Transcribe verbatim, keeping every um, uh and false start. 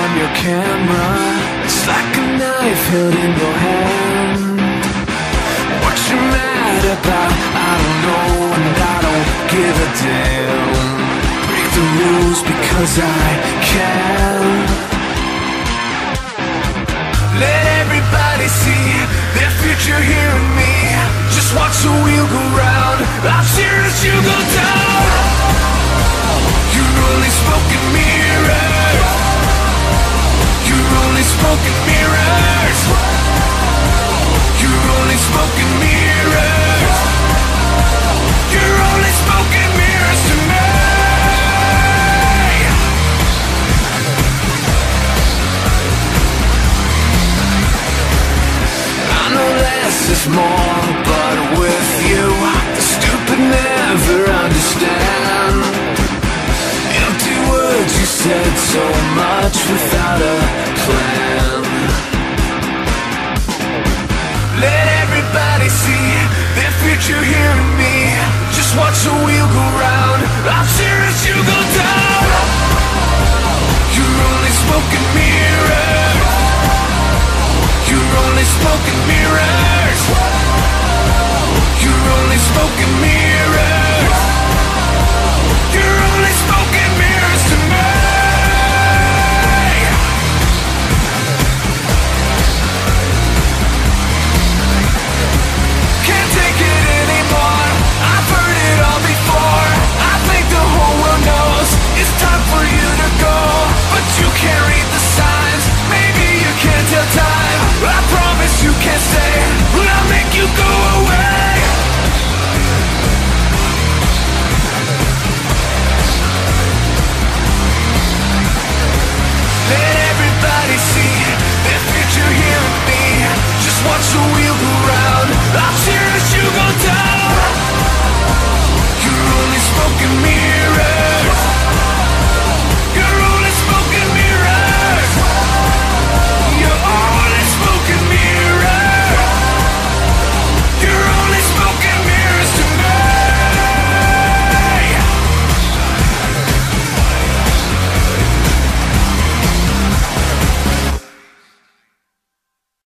I'm your camera. It's like a knife held in your hand. What you mad about? I don't know, and I don't give a damn. Break the rules because I can. Let everybody see their future here in me. Just watch the wheel go round. I'll cheer as you go down. Your only spoken mirrors. Your only spoken mirrors. Your only spoken mirrors. Your only spoken mirrors to me. I know less is more, but with you, the stupid never understand. Empty words, you said so much without a plan. Let everybody see their future here in me. Just watch the wheel go round. I'll cheer as you go down. Your only spoken mirror. Your only spoken mirror.